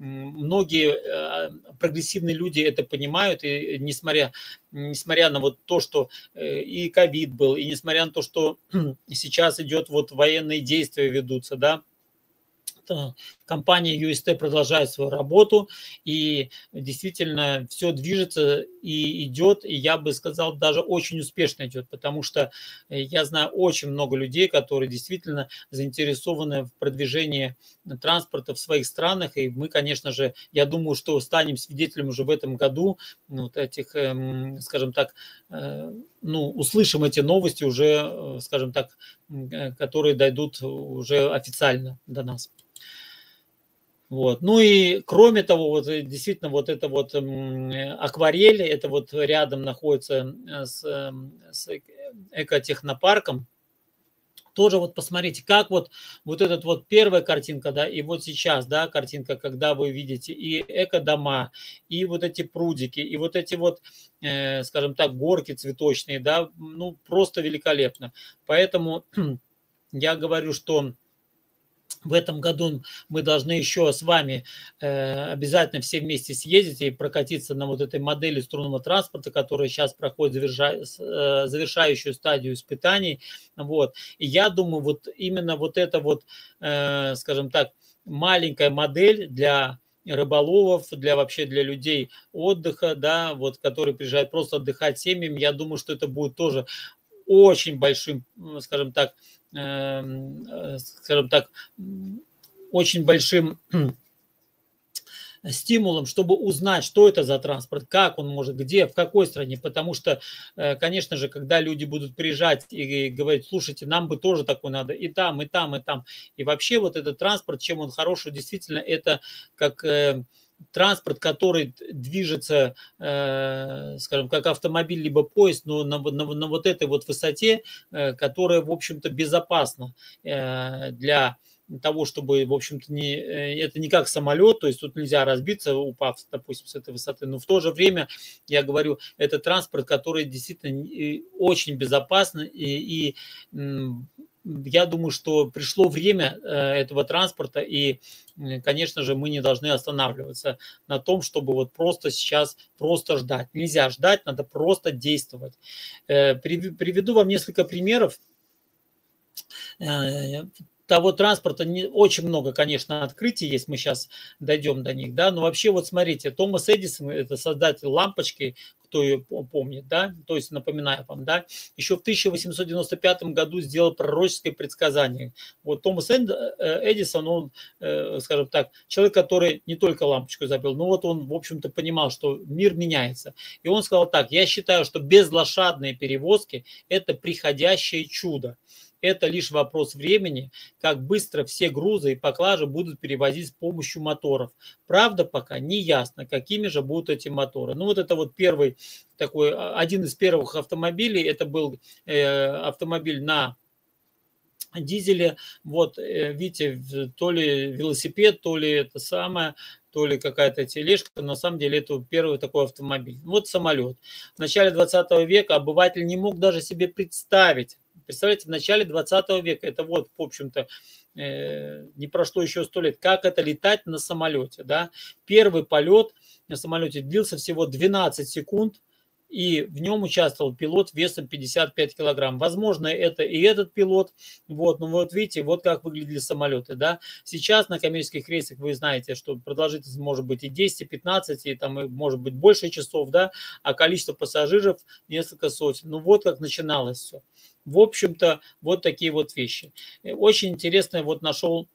многие прогрессивные люди это понимают, и несмотря на вот то, что и ковид был, и несмотря на то, что сейчас идет вот военные действия ведутся, да, компания UST продолжает свою работу, и действительно все движется и идет, и я бы сказал, даже очень успешно идет, потому что я знаю очень много людей, которые действительно заинтересованы в продвижении транспорта в своих странах, и мы, конечно же, я думаю, что станем свидетелем уже в этом году вот этих, скажем так, ну, услышим эти новости уже, скажем так, которые дойдут уже официально до нас. Вот. Ну и кроме того, вот действительно вот это вот акварель, это вот рядом находится с экотехнопарком. Тоже вот посмотрите, как вот этот вот первая картинка, да, и вот сейчас, да, картинка, когда вы видите и эко-дома, и вот эти прудики, и вот эти вот, скажем так, горки цветочные, да, ну просто великолепно. Поэтому я говорю, что В этом году мы должны еще с вами обязательно все вместе съездить и прокатиться на вот этой модели струнного транспорта, которая сейчас проходит завершающую стадию испытаний. Вот. И я думаю, вот именно вот эта вот, скажем так, маленькая модель для рыболовов, для людей отдыха, да, вот, которые приезжают просто отдыхать семьями, я думаю, что это будет тоже очень большим, скажем так, очень большим стимулом, чтобы узнать, что это за транспорт, как он может, где, в какой стране. Потому что, конечно же, когда люди будут приезжать и говорить, слушайте, нам бы тоже такой надо, и там, и там, и там. И вообще вот этот транспорт, чем он хороший, действительно, это как транспорт, который движется, скажем, как автомобиль либо поезд, но на вот этой вот высоте, которая, в общем-то, безопасна для того, чтобы, в общем-то, это не как самолет, то есть тут нельзя разбиться, упав, допустим, с этой высоты, но в то же время, я говорю, это транспорт, который действительно очень безопасный, и я думаю, что пришло время этого транспорта, и, конечно же, мы не должны останавливаться на том, чтобы вот просто сейчас просто ждать. Нельзя ждать, надо просто действовать. Приведу вам несколько примеров того транспорта. Очень много, конечно, открытий есть, мы сейчас дойдем до них, да, но вообще вот смотрите, Томас Эдисон, это создатель лампочки, кто ее помнит, да, то есть напоминаю вам, да, еще в 1895 году сделал пророческое предсказание. Вот Томас Эдисон, он, скажем так, человек, который не только лампочку изобрел, но вот он, в общем-то, понимал, что мир меняется. И он сказал так: я считаю, что безлошадные перевозки – это приходящее чудо. Это лишь вопрос времени, как быстро все грузы и поклажи будут перевозить с помощью моторов. Правда, пока не ясно, какими же будут эти моторы. Ну вот это вот первый такой, один из первых автомобилей, это был автомобиль на дизеле. Вот, видите, то ли велосипед, то ли это самое, то ли какая-то тележка, но на самом деле это первый такой автомобиль. Вот самолет. В начале 20 века обыватель не мог даже себе представить. Представляете, в начале 20 века, это вот, в общем-то, не прошло еще 100 лет, как это летать на самолете, да. Первый полет на самолете длился всего 12 секунд, и в нем участвовал пилот весом 55 килограмм. Возможно, это и этот пилот. Вот, ну вот видите, вот как выглядели самолеты, да. Сейчас на коммерческих рейсах вы знаете, что продолжительность может быть и 10, и 15, и там и может быть больше часов, да, а количество пассажиров несколько сотен. Ну вот как начиналось все. В общем-то, вот такие вот вещи. Очень интересное вот нашел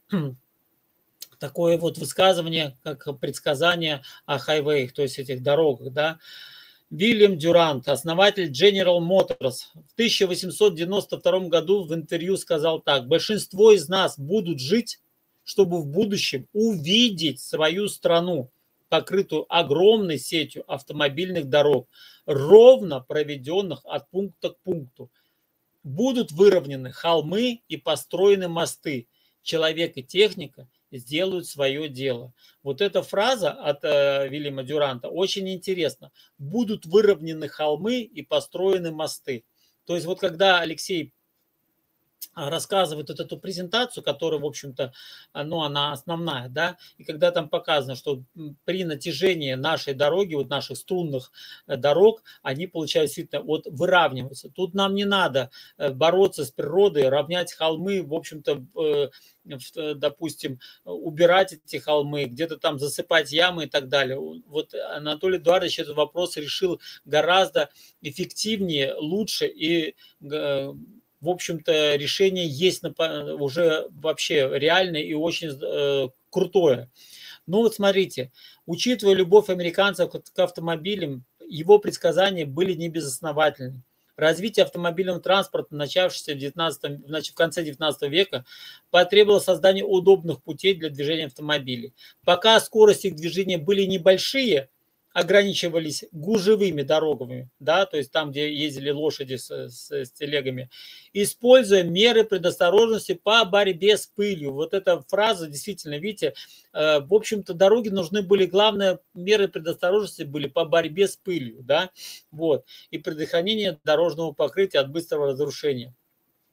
такое вот высказывание, как предсказание о хайвеях, то есть этих дорогах, да. Вильям Дюрант, основатель General Motors, в 1892 году в интервью сказал так: большинство из нас будут жить, чтобы в будущем увидеть свою страну, покрытую огромной сетью автомобильных дорог, ровно проведенных от пункта к пункту. Будут выровнены холмы и построены мосты. Человек и техника сделают свое дело. Вот эта фраза от Вильяма Дюранта очень интересна. Будут выровнены холмы и построены мосты. То есть вот когда Алексей рассказывает вот эту презентацию, которая, в общем-то, ну, она основная, да, и когда там показано, что при натяжении нашей дороги, вот наших струнных дорог, они, получается, действительно вот выравниваются. Тут нам не надо бороться с природой, равнять холмы, в общем-то, допустим, убирать эти холмы, где-то там засыпать ямы и так далее. Вот Анатолий Эдуардович этот вопрос решил гораздо эффективнее, лучше, и в общем-то, решение есть уже вообще реальное и очень крутое. Ну вот смотрите, учитывая любовь американцев к автомобилям, его предсказания были не безосновательны. Развитие автомобильного транспорта, начавшееся в конце 19 века, потребовало создания удобных путей для движения автомобилей. Пока скорости их движения были небольшие, ограничивались гужевыми дорогами, да, то есть там, где ездили лошади с телегами, используя меры предосторожности по борьбе с пылью. Вот эта фраза, действительно, видите, в общем-то, дороги нужны были, главное, меры предосторожности были по борьбе с пылью, да, вот, и предохранение дорожного покрытия от быстрого разрушения.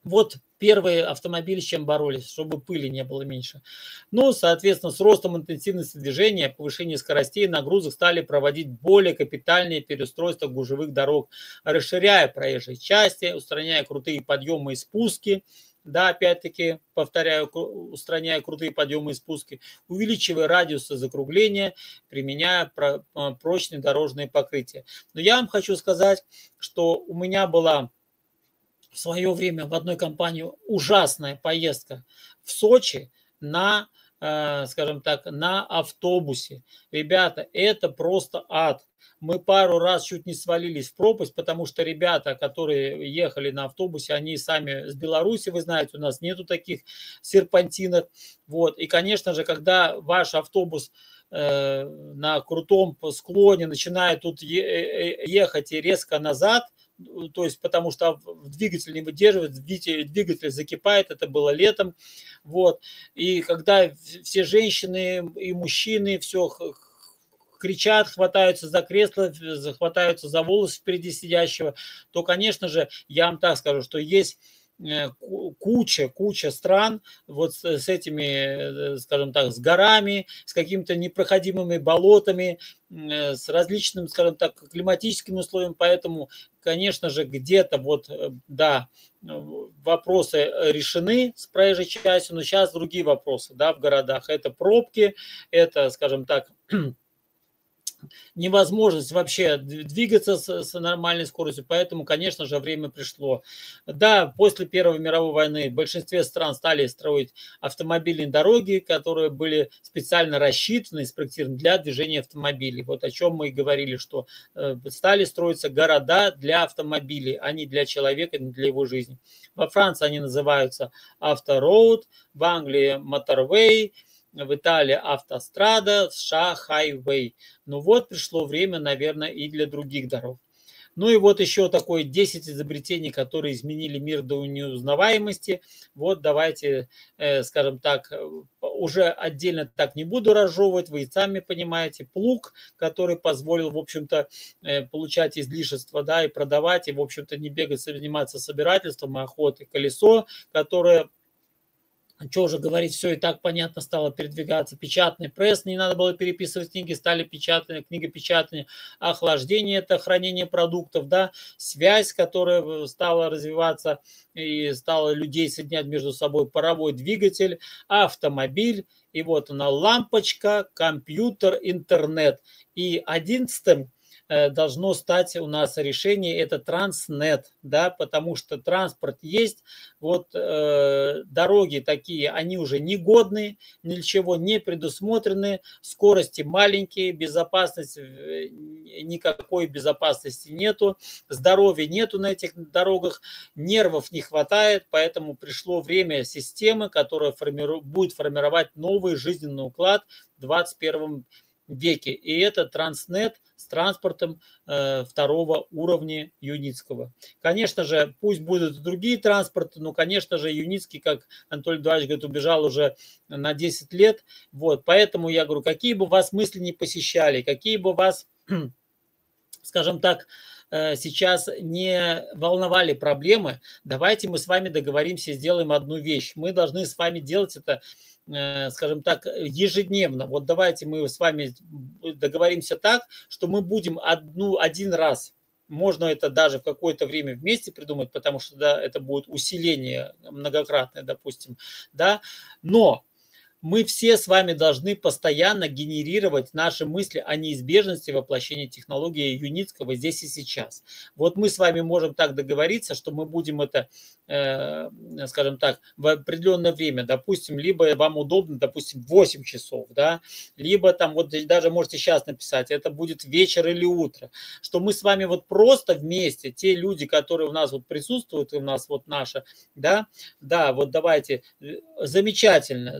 Вот первые автомобили с чем боролись, чтобы пыли не было меньше. Ну, соответственно, с ростом интенсивности движения, повышением скоростей, нагрузок стали проводить более капитальные переустройства гужевых дорог, расширяя проезжие части, устраняя крутые подъемы и спуски. Да, опять-таки, повторяю, устраняя крутые подъемы и спуски, увеличивая радиусы закругления, применяя прочные дорожные покрытия. Но я вам хочу сказать, что у меня была в свое время в одной компании ужасная поездка в Сочи на, скажем так, на автобусе. Ребята, это просто ад. Мы пару раз чуть не свалились в пропасть, потому что ребята, которые ехали на автобусе, они сами с Беларуси, вы знаете, у нас нету таких серпантинов. Вот. И, конечно же, когда ваш автобус на крутом склоне начинает тут ехать и резко назад, то есть потому что двигатель не выдерживает, двигатель закипает, это было летом, вот, и когда все женщины и мужчины все кричат, хватаются за кресло, хватаются за волосы впереди сидящего, то, конечно же, я вам так скажу, что есть куча стран вот с этими, скажем так, с горами, с какими-то непроходимыми болотами, с различными, скажем так, климатическими условиями, поэтому, конечно же, где-то вот, да, вопросы решены с проезжей частью, но сейчас другие вопросы, да, в городах. Это пробки, это, скажем так, невозможность вообще двигаться с нормальной скоростью, поэтому, конечно же, время пришло. Да, после Первой мировой войны в большинстве стран стали строить автомобильные дороги, которые были специально рассчитаны и спроектированы для движения автомобилей. Вот о чем мы и говорили, что стали строиться города для автомобилей, а не для человека, не для его жизни. Во Франции они называются автороуд, в Англии моторвей, в Италии автострада, в США хайвей. Ну вот пришло время, наверное, и для других дорог. Ну и вот еще такое 10 изобретений, которые изменили мир до неузнаваемости. Вот давайте, скажем так, уже отдельно так не буду разжевывать, вы и сами понимаете. Плуг, который позволил, в общем-то, получать излишества, да, и продавать, и, в общем-то, не бегать, заниматься собирательством и охотой. Колесо, которое... Что уже говорить, все и так понятно стало передвигаться. Печатный пресс, не надо было переписывать книги, стали печатные, книгопечатание. Охлаждение – это хранение продуктов, да. Связь, которая стала развиваться и стала людей соединять между собой. Паровой двигатель, автомобиль. И вот она лампочка, компьютер, интернет. И 11-м должно стать у нас решение, это Транснет, да, потому что транспорт есть, вот дороги такие, они уже негодные, ни для чего не предусмотрены, скорости маленькие, безопасность, никакой безопасности нету, здоровья нету на этих дорогах, нервов не хватает, поэтому пришло время системы, которая будет формировать новый жизненный уклад в 21 веке, и это Транснет с транспортом второго уровня Юницкого. Конечно же, пусть будут другие транспорты, но, конечно же, Юницкий, как Анатолий Эдуардович говорит, убежал уже на 10 лет. Вот, поэтому я говорю, какие бы вас мысли не посещали, какие бы вас, скажем так, сейчас не волновали проблемы, давайте мы с вами договоримся, сделаем одну вещь. Мы должны с вами делать это, скажем так, ежедневно. Вот давайте мы с вами договоримся так, что мы будем один раз, можно это даже в какое-то время вместе придумать, потому что да, это будет усиление многократное, допустим, да, но мы все с вами должны постоянно генерировать наши мысли о неизбежности воплощения технологии Юницкого здесь и сейчас. Вот мы с вами можем так договориться, что мы будем это, скажем так, в определенное время, допустим, либо вам удобно, допустим, 8 часов, да, либо там вот даже можете сейчас написать, это будет вечер или утро, что мы с вами вот просто вместе, те люди, которые у нас вот присутствуют, и у нас вот наша, да, вот давайте, замечательно,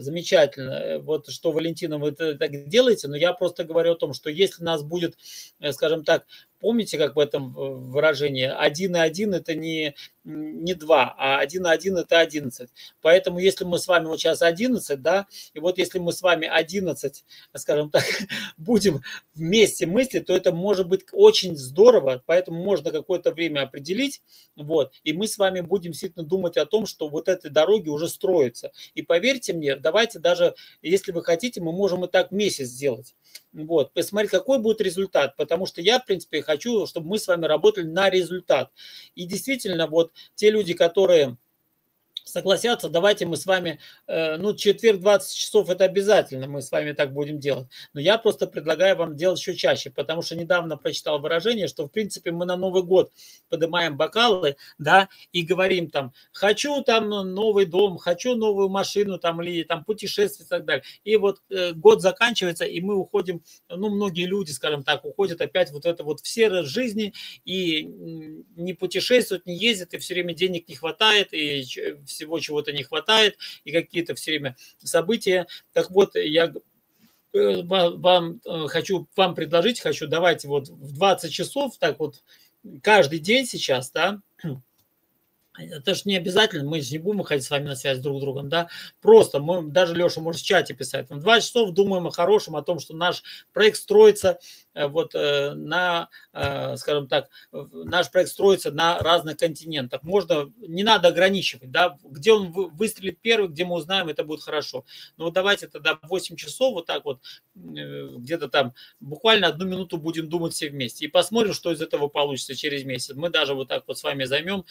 вот что, Валентина, вы это так делаете, но я просто говорю о том, что если нас будет, скажем так, помните, как в этом выражении, 1 и 1 это не 2, а 1 и 1 это 11. Поэтому если мы с вами вот сейчас 11, да, и вот если мы с вами 11, скажем так, будем вместе мыслить, то это может быть очень здорово, поэтому можно какое-то время определить, вот, и мы с вами будем действительно думать о том, что вот эти дороги уже строятся. И поверьте мне, давайте даже, если вы хотите, мы можем и так месяц сделать. Вот, посмотреть, какой будет результат, потому что я, в принципе, хочу, чтобы мы с вами работали на результат. И действительно, вот те люди, которые согласятся, давайте мы с вами, ну, четверг 20 часов это обязательно, мы с вами так будем делать. Но я просто предлагаю вам делать еще чаще, потому что недавно прочитал выражение, что, в принципе, мы на Новый год поднимаем бокалы, да, и говорим там, хочу там новый дом, хочу новую машину, там, или там путешествие и так далее. И вот год заканчивается, и мы уходим, ну, многие люди, скажем так, уходят опять вот это вот в серость жизни, и не путешествуют, не ездят, и все время денег не хватает, и всего чего-то не хватает, и какие-то все время события. Так вот, я вам хочу вам предложить, давайте вот в 20 часов, так вот, каждый день сейчас, да, это же не обязательно, мы же не будем выходить с вами на связь друг с другом, да, просто мы, даже Леша может в чате писать, в 20 часов думаем о хорошем, о том, что наш проект строится вот на, скажем так, наш проект строится на разных континентах, можно, не надо ограничивать, да, где он выстрелит первый, где мы узнаем, это будет хорошо, но вот давайте тогда 8 часов вот так вот, где-то там, буквально 1 минуту будем думать все вместе и посмотрим, что из этого получится через месяц, мы даже вот так вот с вами займем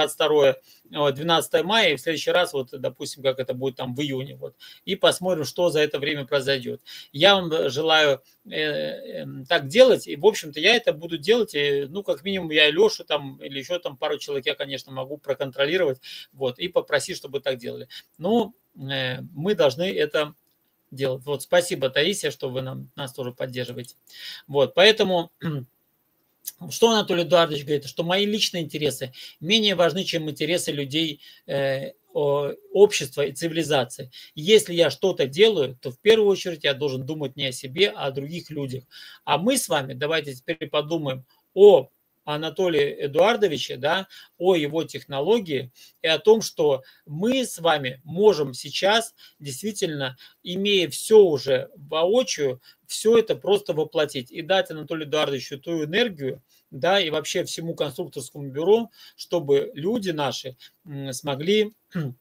12 мая, и в следующий раз, вот, допустим, как это будет там в июне, вот, и посмотрим, что за это время произойдет. Я вам желаю так делать, и, в общем-то, я это буду делать, и, ну, как минимум, я и Лешу там, или еще там пару человек, я, конечно, могу проконтролировать, вот, и попросить, чтобы так делали. Но мы должны это делать. Вот, спасибо, Таисия, что вы нас тоже поддерживаете. Вот, поэтому... Что Анатолий Эдуардович говорит? Что мои личные интересы менее важны, чем интересы людей, общества и цивилизации. Если я что-то делаю, то в первую очередь я должен думать не о себе, а о других людях. А мы с вами давайте теперь подумаем о Анатолии Эдуардовиче, да, о его технологии и о том, что мы с вами можем сейчас действительно, имея все уже воочию, все это просто воплотить и дать Анатолию Эдуардовичу ту энергию, да, и вообще всему конструкторскому бюро, чтобы люди наши смогли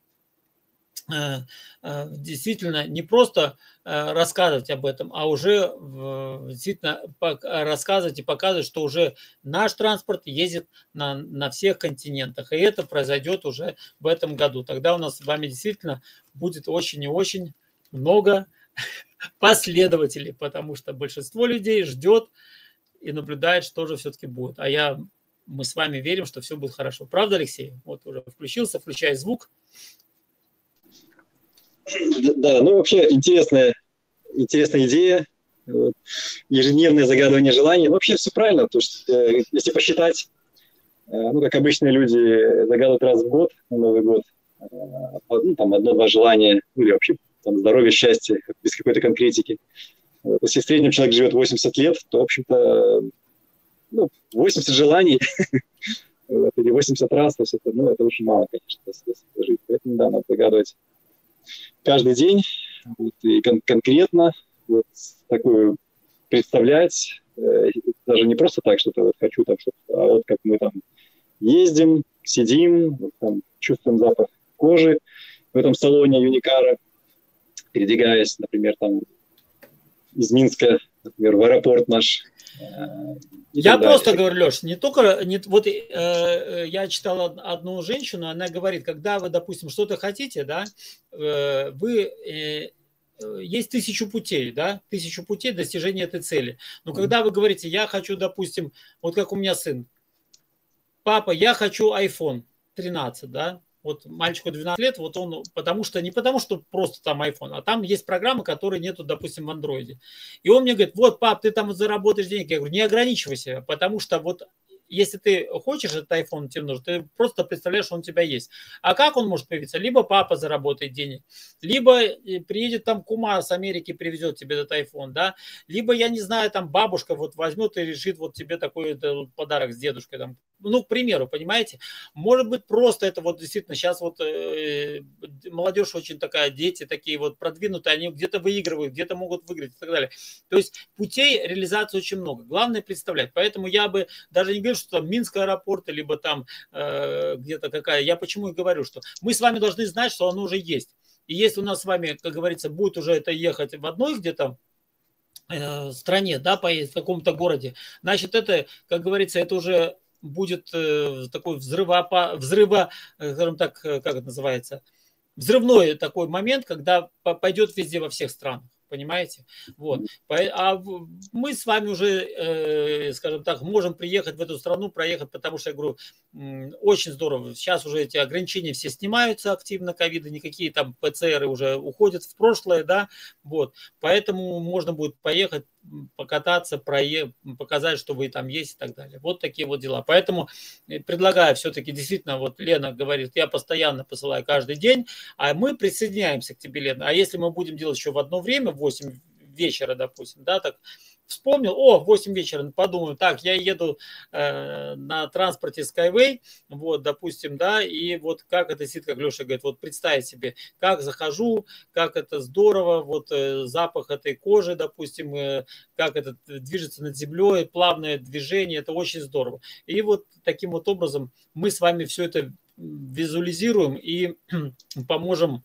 действительно не просто рассказывать об этом, а уже действительно рассказывать и показывать, что уже наш транспорт ездит на всех континентах. И это произойдет уже в этом году. Тогда у нас с вами действительно будет очень и очень много последователей, потому что большинство людей ждет и наблюдает, что же все-таки будет. Мы с вами верим, что все будет хорошо. Правда, Алексей? Вот уже включился, включай звук. Да, ну вообще интересная идея, вот. Ежедневное загадывание желаний. Вообще все правильно, потому что если посчитать, ну как обычные люди загадывают раз в год, на Новый год, ну, там 1-2 желания, или вообще там, здоровье, счастье, без какой-то конкретики. Вот. Если в среднем человек живет 80 лет, то, в общем-то, ну, 80 желаний или 80 раз, то есть это, ну, это очень мало, конечно, если жить. Поэтому, да, надо загадывать каждый день, вот, и конкретно вот такую представлять, даже не просто так, что-то вот хочу, там, что-то, а вот как мы там ездим, сидим, вот, там, чувствуем запах кожи в этом салоне Юникара, передвигаясь, например, там из Минска, например, в аэропорт наш. Я просто говорю, Леш, не только, вот я читал одну женщину, она говорит, когда вы, допустим, что-то хотите, да, есть 1000 путей, да, 1000 путей достижения этой цели. Но когда вы говорите, я хочу, допустим, вот как у меня сын, папа, я хочу iPhone 13, да, вот мальчику 12 лет, вот он, не потому что просто там iPhone, а там есть программы, которые нету, допустим, в андроиде. И он мне говорит, вот, пап, ты там заработаешь денег. Я говорю, не ограничивай себя, потому что вот если ты хочешь этот iPhone, тебе нужен, ты просто представляешь, что он у тебя есть. А как он может появиться? Либо папа заработает денег, либо приедет там кума с Америки, привезет тебе этот iPhone, да, либо, я не знаю, там бабушка вот возьмет и решит вот тебе такой подарок с дедушкой, там, ну, к примеру, понимаете? Может быть, просто это вот действительно сейчас вот молодежь очень такая, дети такие вот продвинутые, они где-то выигрывают, где-то могут выиграть и так далее. То есть путей реализации очень много. Главное представлять. Поэтому я бы даже не говорю, что там Минск аэропорт, либо там где-то какая. Я почему и говорю, что мы с вами должны знать, что оно уже есть. И если у нас с вами, как говорится, будет уже это ехать в одной где-то стране, да, в каком-то городе, значит, это, как говорится, это уже будет такой скажем так, как это называется, взрывной такой момент, когда пойдет везде во всех странах. Понимаете? Вот. А мы с вами уже, скажем так, можем приехать в эту страну, проехать, потому что, я говорю, очень здорово. Сейчас уже эти ограничения все снимаются активно, ковида, никакие там ПЦРы уже уходят в прошлое, да, вот. Поэтому можно будет поехать, покататься, показать, что вы там есть и так далее. Вот такие вот дела. Поэтому предлагаю все-таки, действительно, вот Лена говорит, я постоянно посылаю каждый день, а мы присоединяемся к тебе, Лена. А если мы будем делать еще в одно время, в 8 вечера, допустим, да, так вспомнил, в 8 вечера, подумаю, так, я еду на транспорте Skyway, вот, допустим, да, и вот как это сидит, как Леша говорит, вот представить себе, как захожу, как это здорово, вот запах этой кожи, допустим, как это движется над землей, плавное движение, это очень здорово. И вот таким вот образом мы с вами все это визуализируем и поможем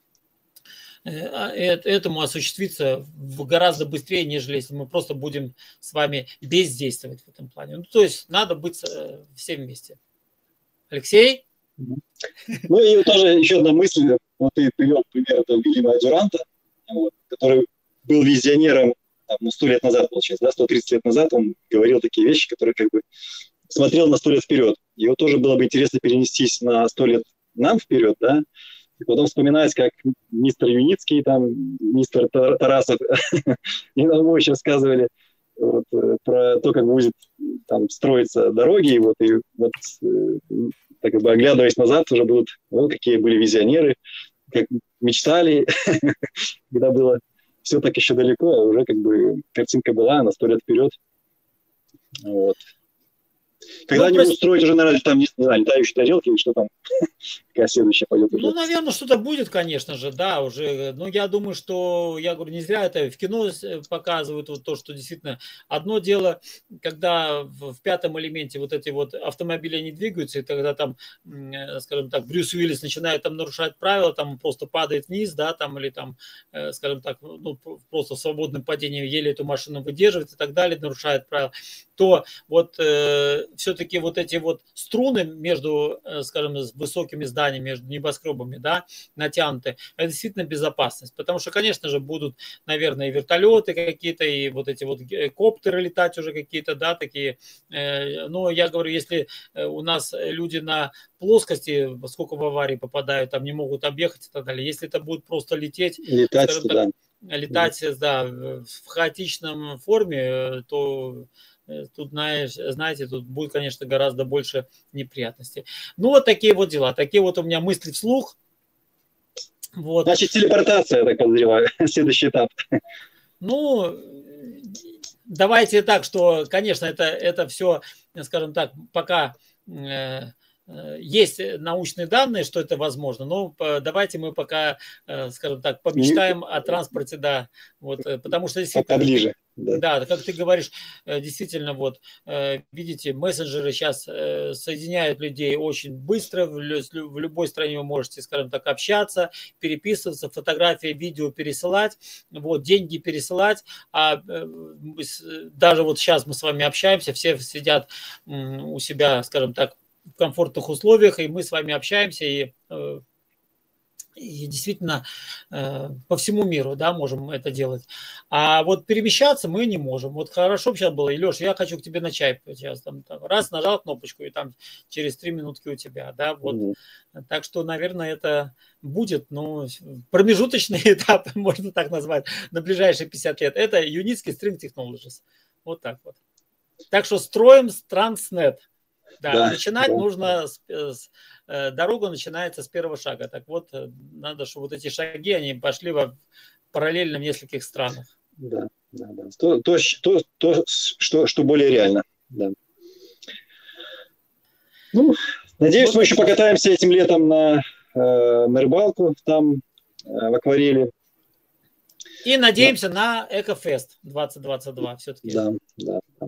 этому осуществиться гораздо быстрее, нежели если мы просто будем с вами бездействовать в этом плане. Ну, то есть надо быть все вместе. Алексей? Ну и тоже еще одна мысль. Вот ты привел пример этого Вильяма Дюранта, вот, который был визионером 100 лет назад, получается, да, 130 лет назад он говорил такие вещи, которые как бы смотрел на 100 лет вперед. Его тоже было бы интересно перенестись на 100 лет нам вперед, да, и потом вспоминать, как мистер Юницкий, там, мистер Тарасов, и нам очень рассказывали вот, про то, как будет там строиться дороги, и вот так как бы оглядываясь назад, уже будут, вот какие были визионеры, как мечтали, когда было все так еще далеко, а уже как бы картинка была на 100 лет вперед. Вот. Когда-нибудь устроить уже, наверное, там, не знаю, летающие тарелки или что там, какая следующая пойдет уже. Ну, наверное, что-то будет, конечно же, да, уже. Но я думаю, что, я говорю, не зря это в кино показывают вот то, что действительно одно дело, когда в пятом элементе вот эти вот автомобили не двигаются, и тогда там, скажем так, Брюс Уиллис начинает там нарушать правила, там просто падает вниз, да, там, или там, скажем так, ну, просто в свободном падении еле эту машину выдерживает и так далее, нарушает правила, то вот все-таки вот эти вот струны между, скажем, высокими зданиями, между небоскребами, да, натянуты, это действительно безопасность. Потому что, конечно же, будут, наверное, и вертолеты какие-то, и вот эти вот коптеры летать уже какие-то, да, такие. Но я говорю, если у нас люди на плоскости, сколько в аварии попадают, там не могут объехать и так далее. Если это будет просто лететь, скажем так, летать, да, в хаотичном форме, то тут, знаете, тут будет, конечно, гораздо больше неприятностей. Ну, вот такие вот дела. Такие вот у меня мысли вслух. Вот. Значит, телепортация, я так подозреваю, следующий этап. Ну, давайте так, что, конечно, это все, скажем так, пока есть научные данные, что это возможно, но давайте мы пока, скажем так, помечтаем о транспорте, да, вот, потому что действительно, поближе, да, как ты говоришь, действительно, вот, видите, мессенджеры сейчас соединяют людей очень быстро, в любой стране вы можете, скажем так, общаться, переписываться, фотографии, видео пересылать, вот, деньги пересылать, а даже вот сейчас мы с вами общаемся, все сидят у себя, скажем так, в комфортных условиях, и мы с вами общаемся, и действительно по всему миру, да, можем это делать. А вот перемещаться мы не можем. Вот хорошо бы сейчас было, и Леш, я хочу к тебе на чай сейчас. Там, раз, нажал кнопочку, и там через 3 минутки у тебя, да, вот. Так что, наверное, это будет, ну, промежуточный этап, можно так назвать, на ближайшие 50 лет. Это Юницкий String Technologies. Вот так вот. Так что строим Транснет. Да, Да, начинать да, нужно, дорога начинается с первого шага. Так вот, надо, чтобы вот эти шаги, они пошли параллельно в нескольких странах. да, да, да. Что более реально. Да. Ну, надеюсь, Вот мы еще такие. покатаемся этим летом на рыбалку там, в акварели. И Да, надеемся на Экофест 2022 все-таки. да, да. Да.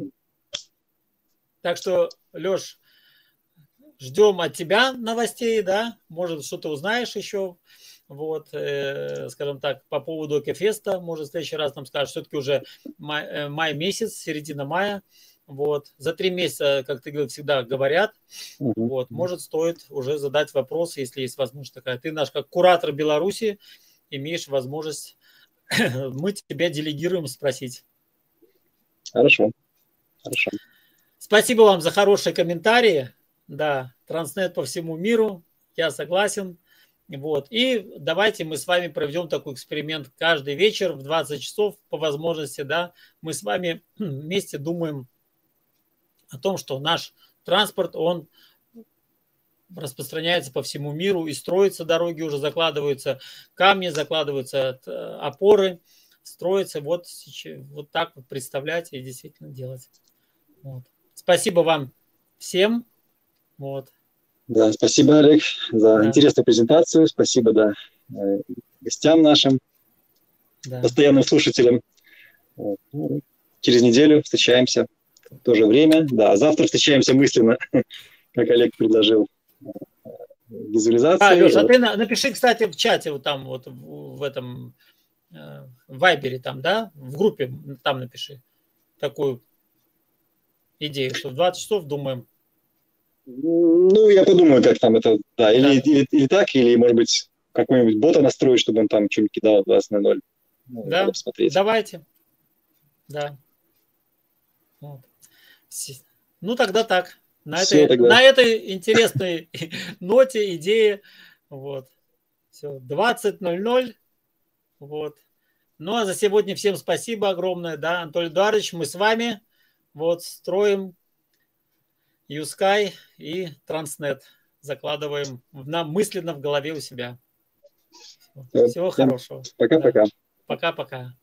Так что, Леш, ждем от тебя новостей, да, может, что-то узнаешь еще, вот, скажем так, по поводу Экофеста, может, в следующий раз нам скажешь, все-таки уже май месяц, середина мая, вот, за 3 месяца, как ты говорил, всегда говорят, Мгм. вот, может, стоит уже задать вопрос, если есть возможность такая. Ты наш как куратор Беларуси, имеешь возможность, мы тебя делегируем спросить. Хорошо, хорошо. Спасибо вам за хорошие комментарии. Да, Транснет по всему миру, я согласен. Вот. И давайте мы с вами проведем такой эксперимент каждый вечер в 20 часов по возможности, да, мы с вами вместе думаем о том, что наш транспорт, он распространяется по всему миру, и строятся дороги, уже закладываются камни, закладываются опоры, строятся вот так вот представлять и действительно делать. Вот. Спасибо вам всем. Вот. Да, спасибо, Олег, за Да, интересную презентацию. Спасибо, да, гостям нашим, да. постоянным слушателям. Вот. Ну, через неделю встречаемся в то же время. Да, завтра встречаемся мысленно, как Олег предложил, визуализации. Леша, а Вот. ты напиши, кстати, в чате вот там вот в этом в Вайбере там, да, в группе там напиши такую идею, что в 20 часов думаем. Ну, я подумаю, как там это, да, Да, или так, или, может быть, какой-нибудь бота настроить, чтобы он там что-нибудь кидал 20:00. Ну, надо да, посмотреть. давайте. Да. Вот. Ну, тогда так. Все тогда. На этой интересной ноте, идее. Вот. Все. 20:00. Вот. Ну, а за сегодня всем спасибо огромное. Да, Анатолий Эдуардович, мы с вами вот строим Юскай и Транснет. Закладываем мысленно в голове у себя. Всего Всем хорошего. Да. пока-пока. Пока-пока.